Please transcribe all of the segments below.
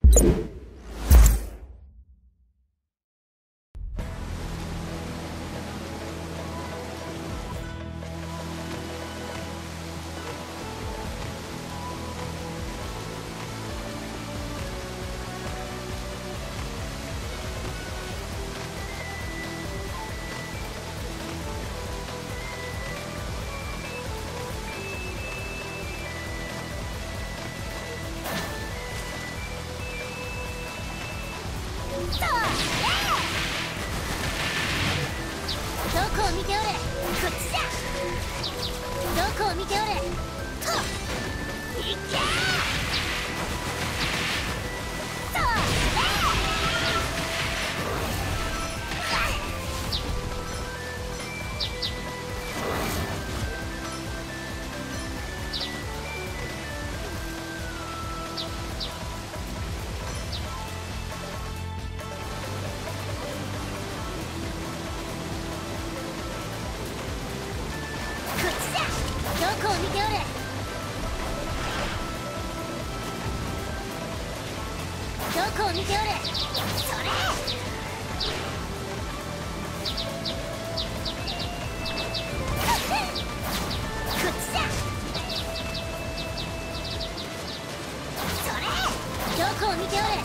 どこを見ておれ、こっちだ。どこを見ておれ、といけー。どこを見ておれ。どこを見ておれ。それ。こっちだ。それ。どこを見ておれ。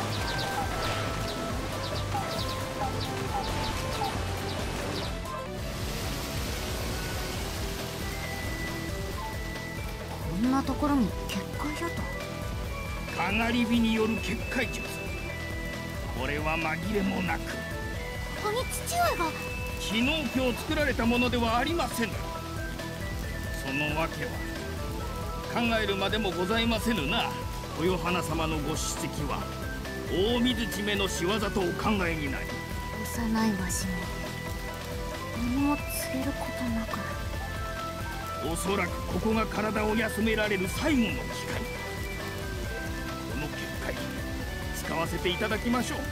こんなところに結界だと。 かがり火による結界術、これは紛れもなくここに父上が。 昨日今日作られたものではありませぬ。その訳は考えるまでもございませぬな。豊花様のご叱責は大水地めの仕業とお考えになり、 幼いわしも何も告げることなく。 おそらくここが体を休められる最後の機会。この結界使わせていただきましょう。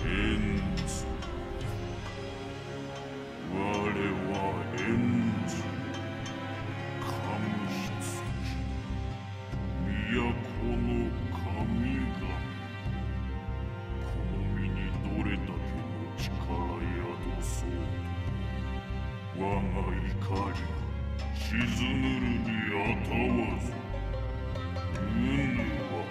エンズ。我はエンズ。神羊。都の神々。この身にどれだけの力宿そうと。我が怒り。沈ぬるにあたわず。うぬは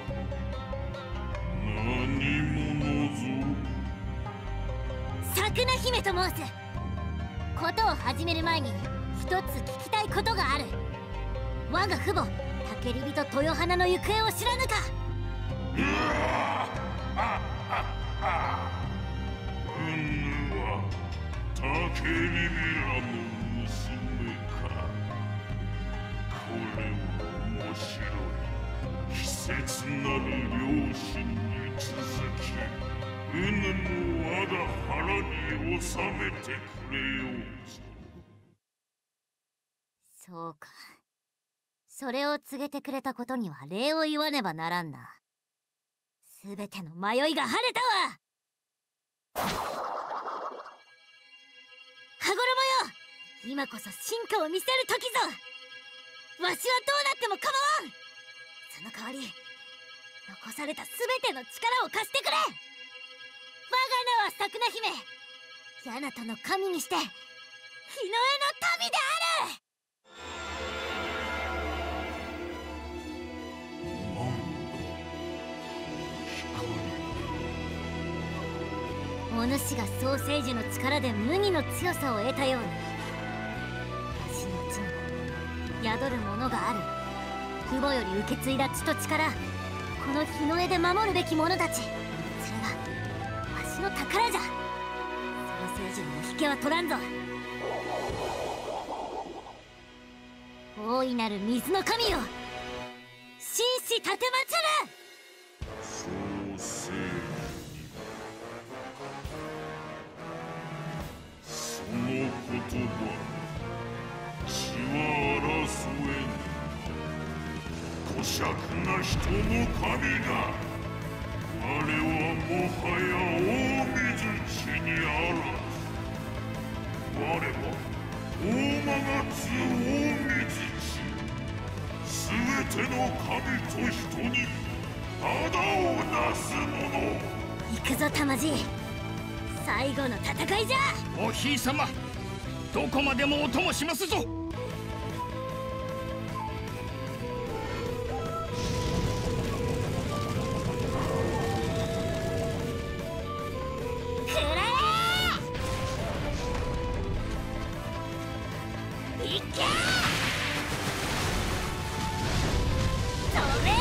何者ぞ。 サクナ姫と申す。ことを始める前に一つ聞きたいことがある。我が父母竹リビと豊花の行方を知らぬか。 うぬは竹リビらの娘か。これは面白い。季節なる良心に続き、うぬの我が腹に収めてくれようぞ。 そうか。それを告げてくれたことには礼を言わねばならんな。すべての迷いが晴れたわ。羽衣よ、今こそ進化を見せる時ぞ。わしはどうなっても構わん。その代わり残されたすべての力を貸してくれ。我が名はサクナ姫。ヤナトの神にして日の絵の民である。お主がソーセージの力で麦の強さを得たように、私のうちに宿るものがある。父母より受け継いだ血と力、この日の絵で守るべき者たち。それがわしの宝じゃ。ソーセージにも引けは取らんぞ。大いなる水の神よ、紳士立てまつる。 ソーセージ。その言葉、血は争えぬ。小尺な人の神が、我はもはや大水地にあらず。我は大間がつ大水地。すべての神と人に仇をなす者。 行くぞ玉爺、最後の戦いじゃ。 おひいさま、どこまでもお供しますぞ。 くらえ。いけ。飛べ。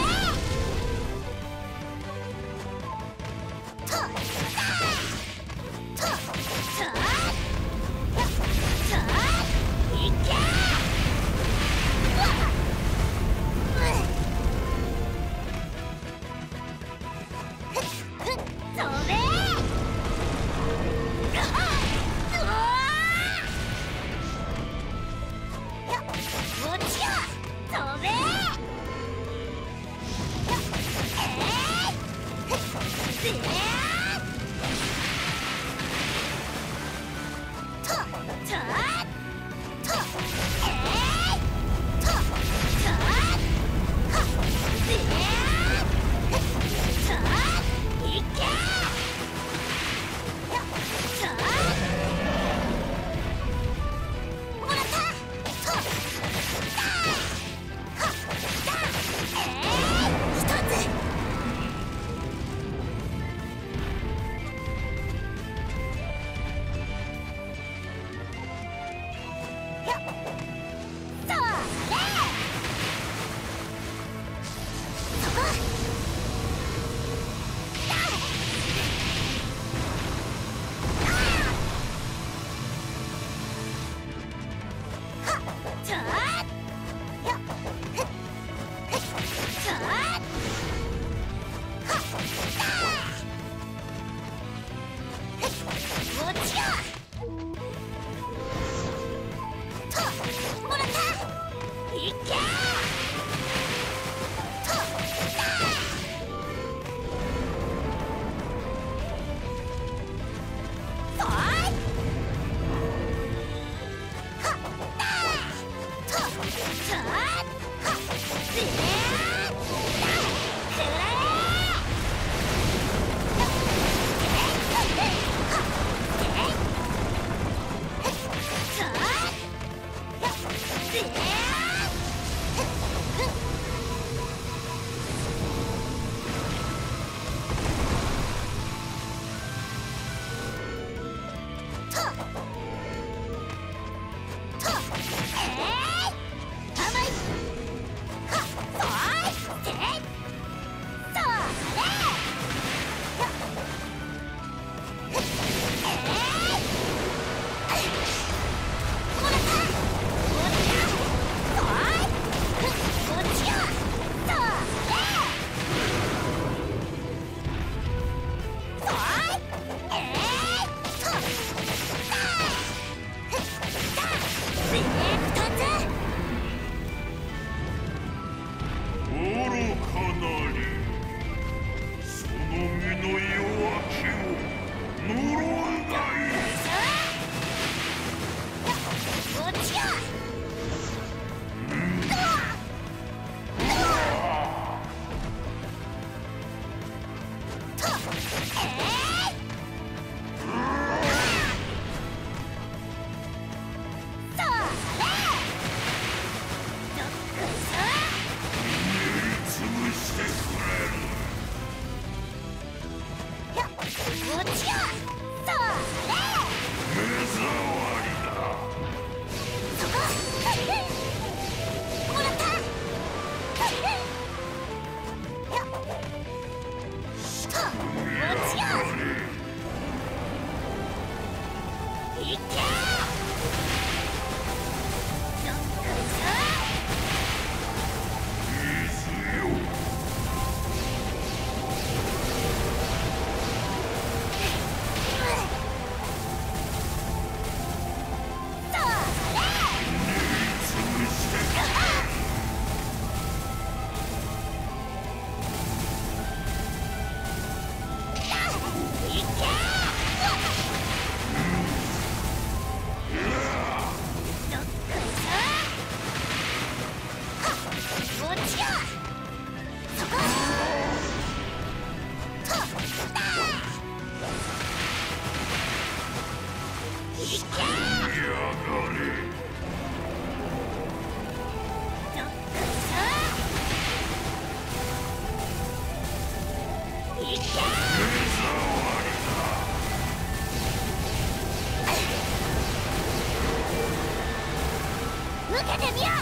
落ちよ。それ目障りだ。 そこもらった。よっと落ちよ。いけ。受けてみよう。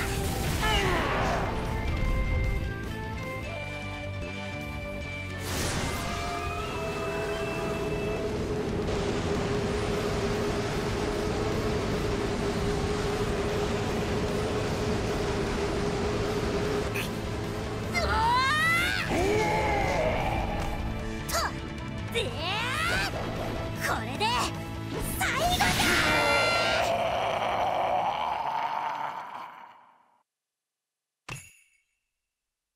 これで最後だ。